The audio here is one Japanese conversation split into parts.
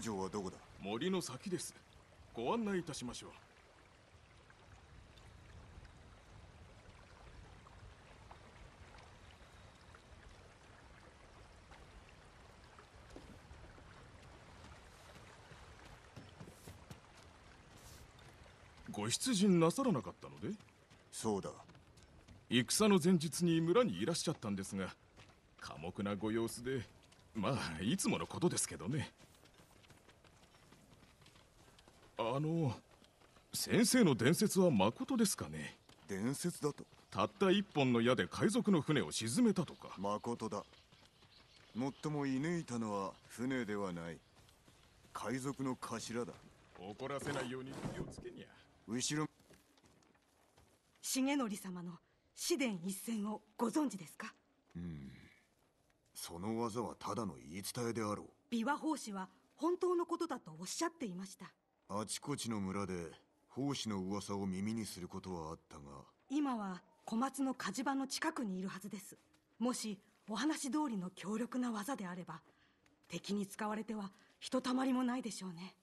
道場はどこだ？ 森の先です。ご案内いたしましょう。ご出陣なさらなかったので？ そうだ。 戦の前日に村にいらっしゃったんですが、寡黙なご様子で、まあいつものことですけどね。先生の伝説はまことですかね？ 伝説だと？ たった一本の矢で海賊の船を沈めたとか。 まことだ。もっとも射抜いたのは船ではない、海賊の頭だ。 怒らせないように気をつけにゃ。 後ろ。 重則様の紫伝一戦をご存知ですか？ その技はただの言い伝えであろう。 琵琶法師は本当のことだとおっしゃっていました。 あちこちの村で法師の噂を耳にすることはあったが、 今は小松の火事場の近くにいるはずです。もしお話通りの強力な技であれば、敵に使われてはひとたまりもないでしょうね。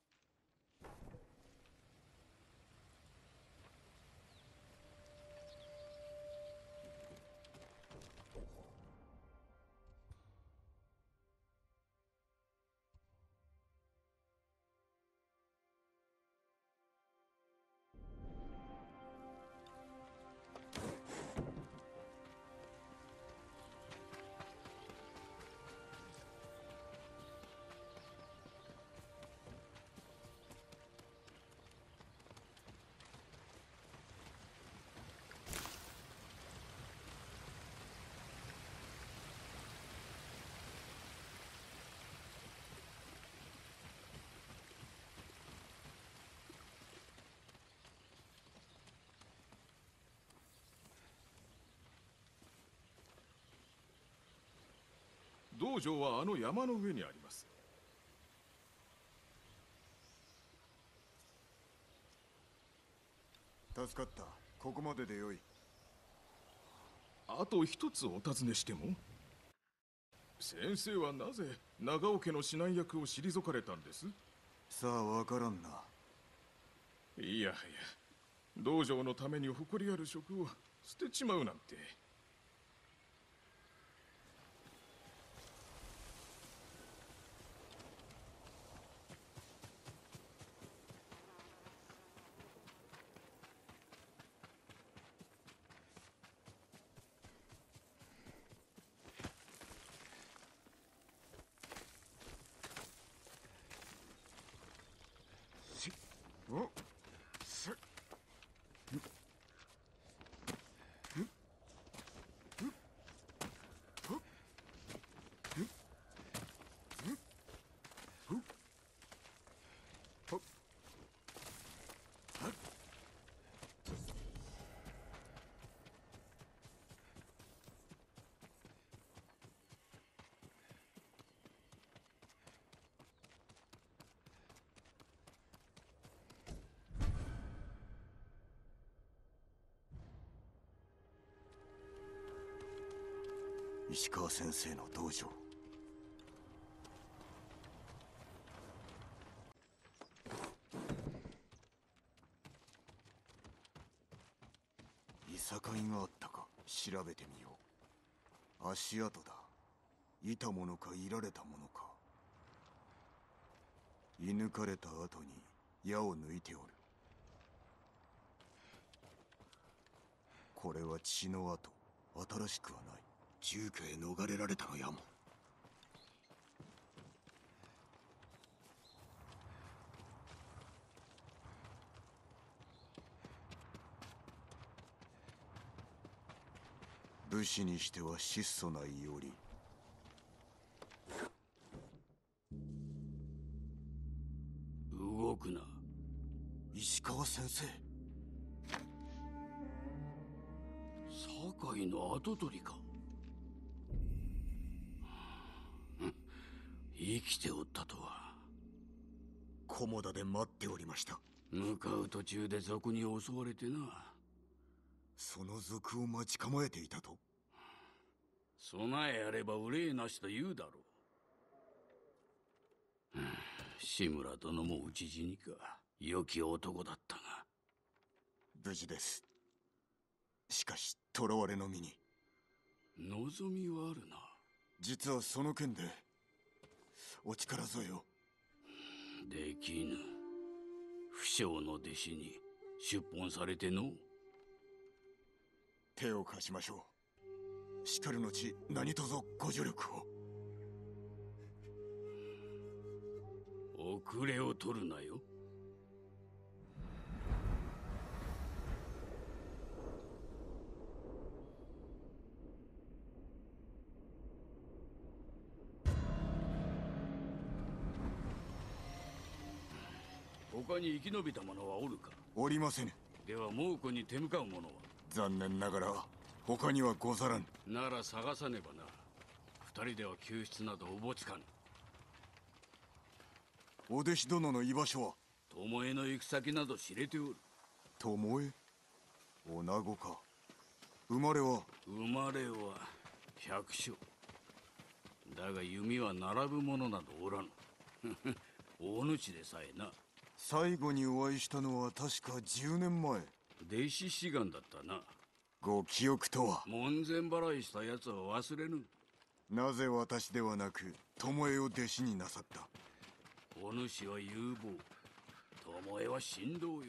道場はあの山の上にあります。 助かった。ここまででよい。 あと一つお尋ねしても？先生はなぜ長尾家の指南役を退かれたんです？ さあ、わからんな。 いやはや、道場のために誇りある職を捨てちまうなんて。 おせ石川先生の道場。いさかいがあったか調べてみよう。足跡だ。いたものかいられたものか。射抜かれた後に矢を抜いておる。これは血の跡。新しくはない。住居へ逃れられたのやも。武士にしては質素な伊織。 動くな。 石川先生。 酒井の跡取りか。生きておったとは。 菰田で待っておりました。 向かう途中で賊に襲われてな。 その賊を待ち構えていたと？ 備えあれば憂いなしと言うだろう。 志村殿も討ち死にか。良き男だったが。 無事です。しかし囚われの身に。 望みはあるな。 実はその件でお力添えを。 できぬ。不肖の弟子に出奔されての。 手を貸しましょう。しかるのち何とぞご助力を。 遅れを取るなよ。他に生き延びた者はおるか。 おりませぬ。 では猛虎に手向かう者は。 残念ながら他にはござらぬ。 なら探さねばな。二人では救出などおぼつかぬ。 お弟子殿の居場所は。 巴の行く先など知れておる。 巴？女子か。生まれは百姓。だが弓は並ぶ者などおらぬ。大主でさえな。最後にお会いしたのは確か10年前。 弟子志願だったな。 ご記憶とは。 門前払いした奴は忘れぬ。 なぜ私ではなく巴を弟子になさった。 お主は有望、巴は神道よ。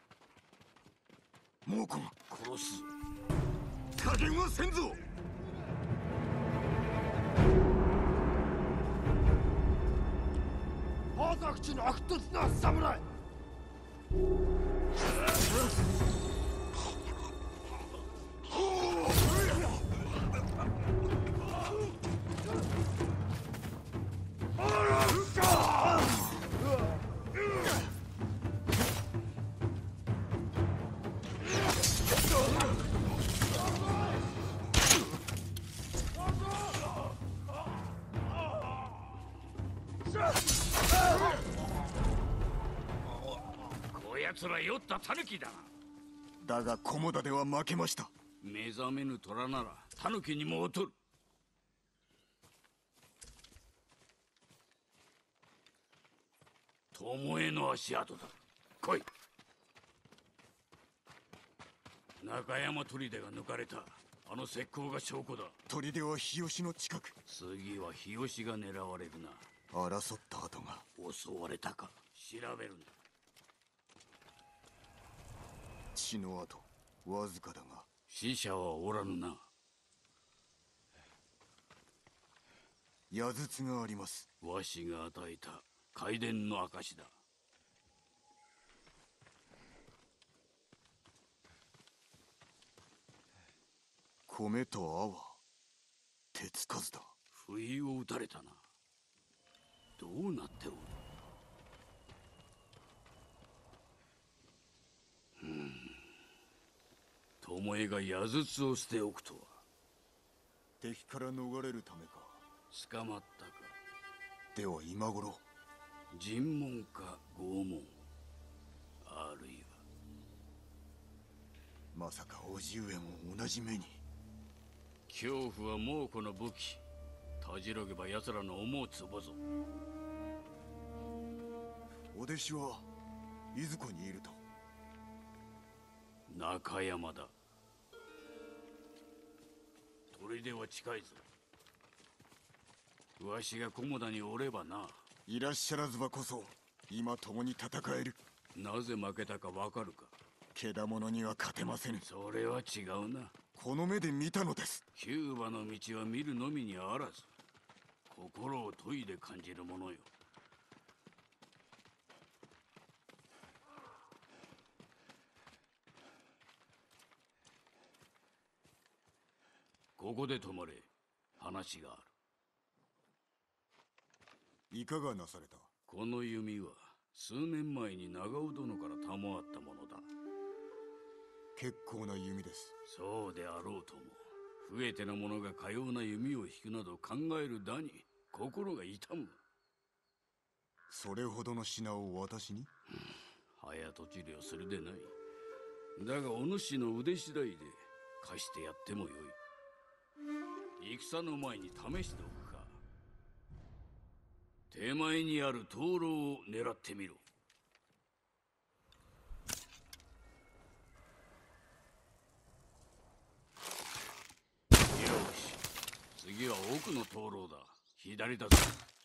猛虎が殺す。 加減はせんぞ。 大崎地の悪突な侍。 こやつら酔った狸だ。 だが菰田では負けました。 目覚めぬ虎なら狸にも劣る。巴の足跡だ。来い。中山砦が抜かれた。あの石膏が証拠だ。 砦は日吉の近く。 次は日吉が狙われるな。 争った跡が。 襲われたか調べるんだ。 血の跡わずかだが。 死者はおらぬな。 矢筒があります。 わしが与えた開伝の証だ。 米と泡手つかずだ。 不意を打たれたな。どうなっておる。巴が矢筒を捨ておくとは。 敵から逃れるためか。 捕まったか。 では今頃。 尋問か拷問、あるいは。 まさか叔父上も同じ目に。 恐怖は猛虎の武器。たじろげば奴らの思うつぼぞ。 お弟子はいずこにいると。 中山だ。砦は近いぞ。わしが菰田におればな。 いらっしゃらずばこそ今共に戦える。 なぜ負けたかわかるか。 けだものには勝てませぬ。 それは違うな。 この目で見たのです。 キューバの道は見るのみにあらず、心を研いで感じるものよ。ここで泊まれ。話がある。 いかがなされた。 この弓は数年前に長尾殿から賜ったものだ。 結構な弓です。 そうであろうとも、増えての者がかような弓を引くなど考えるだに心が痛む。 それほどの品を私に。 早とちりをするでない。だがお主の腕次第で貸してやってもよい。戦の前に試しておくか。 手前にある灯籠を狙ってみろ。よし、次は奥の灯籠だ。左だぞ。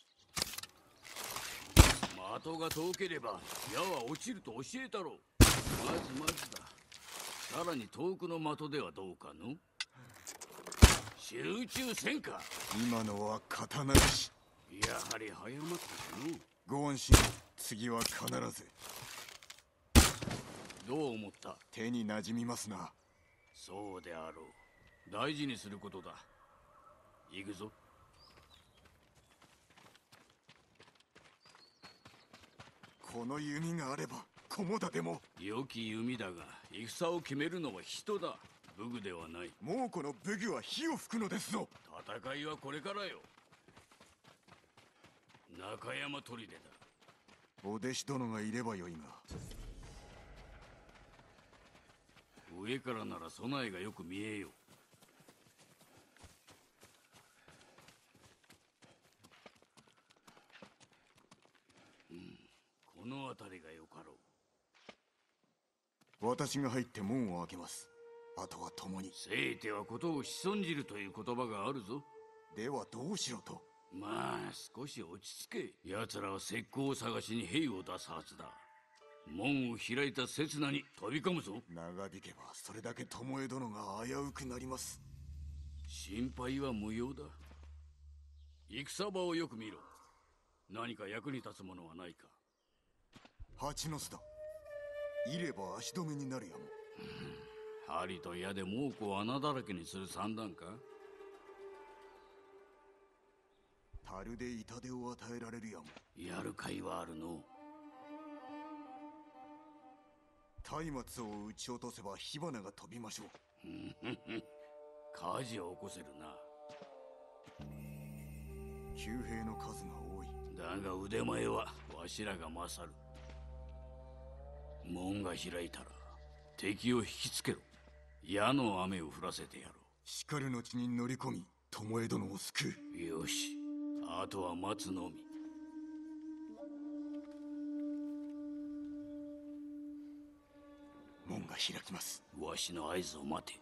的が遠ければ矢は落ちると教えたろう。まずだ。さらに遠くの的ではどうかの。集中せんか。 今のは刀石。 やはり早まったの。 ご安心、次は必ず。 どう思った？ 手に馴染みますな。 そうであろう。大事にすることだ。行くぞ。 この弓があれば菰田でも。 良き弓だが戦を決めるのは人だ。武具ではない。 もうこの武具は火を吹くのですぞ。 戦いはこれからよ。中山砦だ。 お弟子殿がいればよいが。 上からなら備えがよく見えよう。この辺りがよかろう。 私が入って門を開けます。あとは共に。 せいてはことを仕損じるという言葉があるぞ。 ではどうしろと。 まあ少し落ち着け。奴らは石膏を探しに兵を出すはずだ。門を開いた刹那に飛び込むぞ。 長引けばそれだけ巴殿が危うくなります。 心配は無用だ。戦場をよく見ろ。何か役に立つものはないか。 蜂の巣だ。いれば足止めになるやも。 針と矢で猛虎を穴だらけにする算段か。 樽で痛手を与えられるやも。 やる甲斐はあるの。 松明を撃ち落とせば火花が飛びましょう。 火事を起こせるな。 騎兵の数が多い。 だが腕前はわしらが勝る。門が開いたら敵を引きつけろ。矢の雨を降らせてやろう。 しかる後に乗り込み巴殿を救う。 よし、あとは待つのみ。 門が開きます。 わしの合図を待て。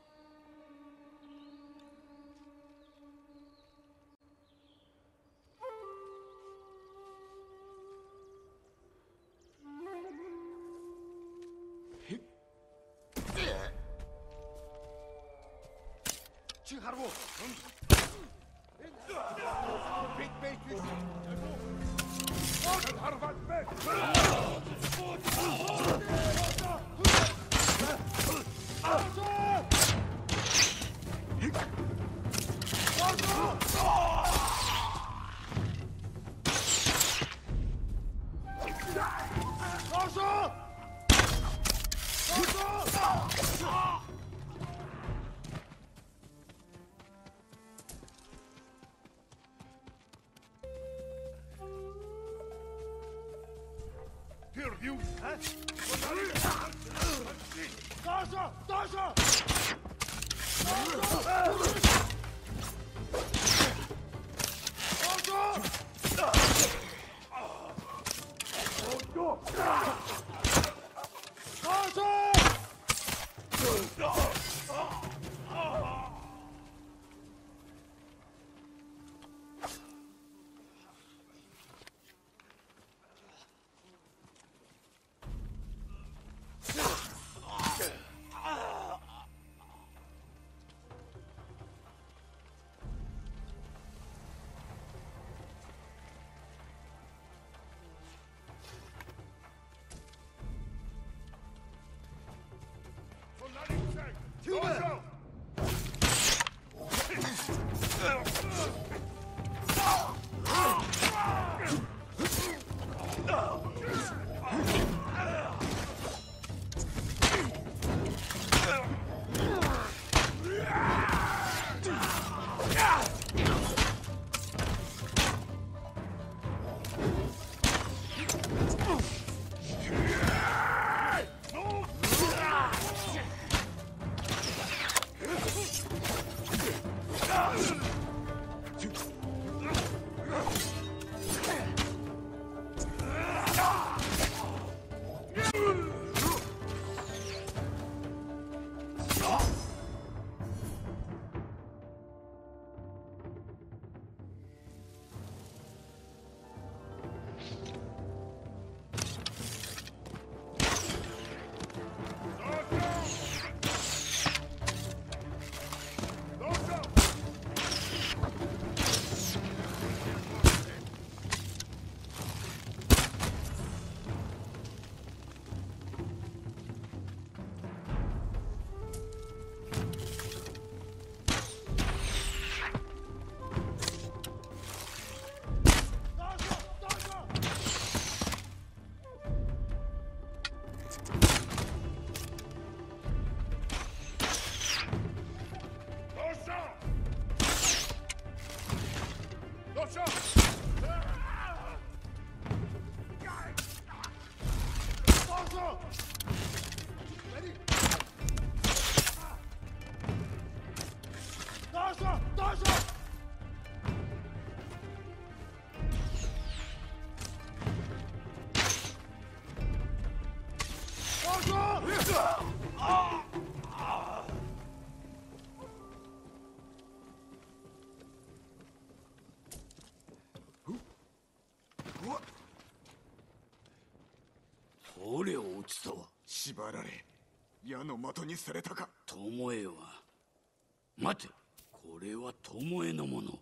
これ落ちたわ。 縛られ矢の的にされたか。 巴は、待て、これは巴のもの。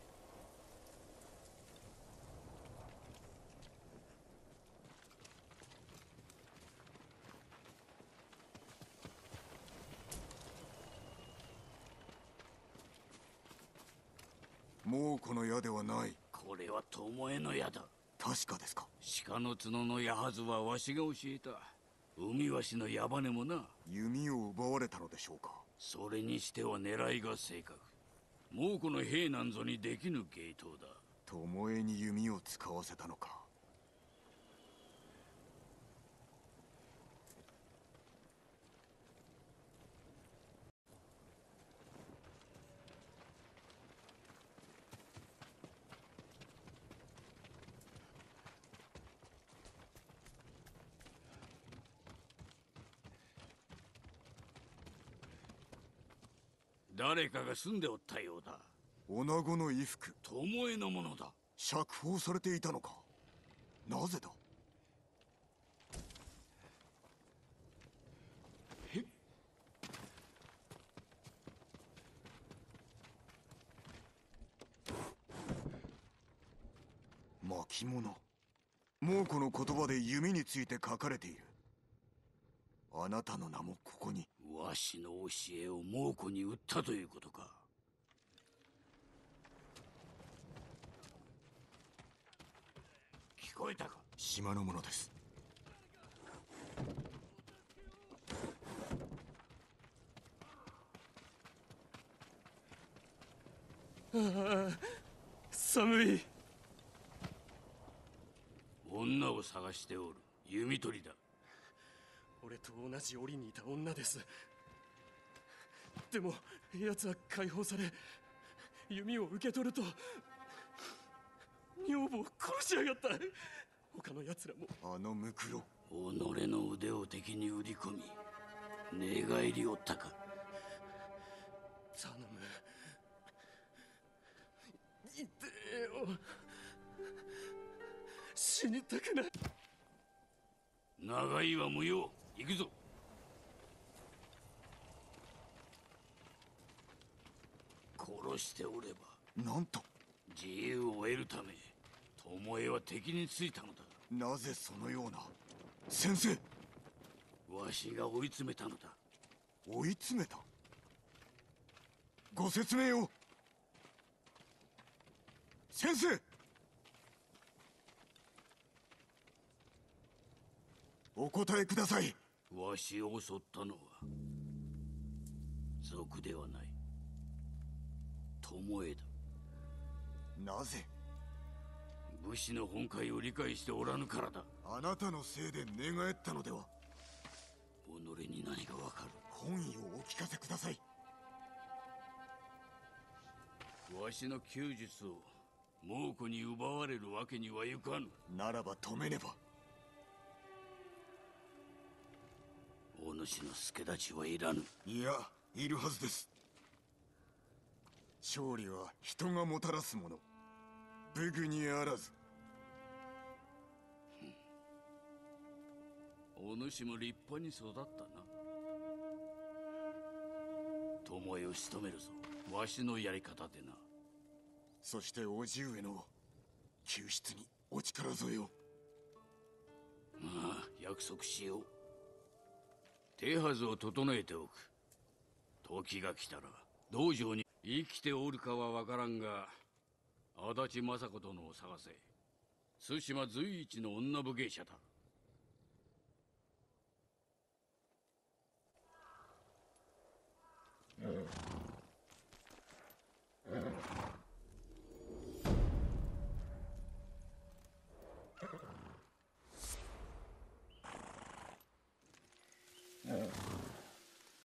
もうこの矢ではない。 これは巴の矢だ。 確かですか。 鹿の角の矢はずはわしが教えた。海わしの矢羽もな。 弓を奪われたのでしょうか。 それにしては狙いが正確。猛虎の兵なんぞにできぬ芸当だ。 巴に弓を使わせたのか。 誰かが住んでおったようだ。 女子の衣服、 巴のものだ。 釈放されていたのか。なぜだ。巻物。猛虎の言葉で弓について書かれている。あなたの名もここに。 わしの教えを猛虎に売ったということか。聞こえたか。 島のものです。 寒い。 女を探しておる。弓取りだ。 俺と同じ檻にいた女です。でも奴は解放され弓を受け取ると女房を殺しやがった。他の奴らも。 あのムクロ。 己の腕を敵に売り込み寝返りおったか。 頼む、痛えよ。死にたくない。 長いは無用。行くぞ。殺しておればなんと。 自由を得るため巴は敵についたのだ。 なぜそのような。先生。 わしが追い詰めたのだ。 追い詰めた。ご説明を。先生。お答えください。 わしを襲ったのは賊ではない、巴だ。 なぜ。 武士の本懐を理解しておらぬからだ。 あなたのせいで寝返ったのでは。 己に何がわかる。 本意をお聞かせください。 わしの弓術を猛虎に奪われるわけにはいかぬ。 ならば止めねば。 お主の助太刀はいらぬ。 いや、いるはずです。勝利は人がもたらすもの。武具にあらず。 お主も立派に育ったな。巴を仕留めるぞ。わしのやり方でな。 そして叔父上の救出にお力添えを。 ああ、約束しよう。手はずを整えておく。時が来たら道場に。生きておるかは分からんが、足立政子殿を探せ。対馬随一の女武芸者だ。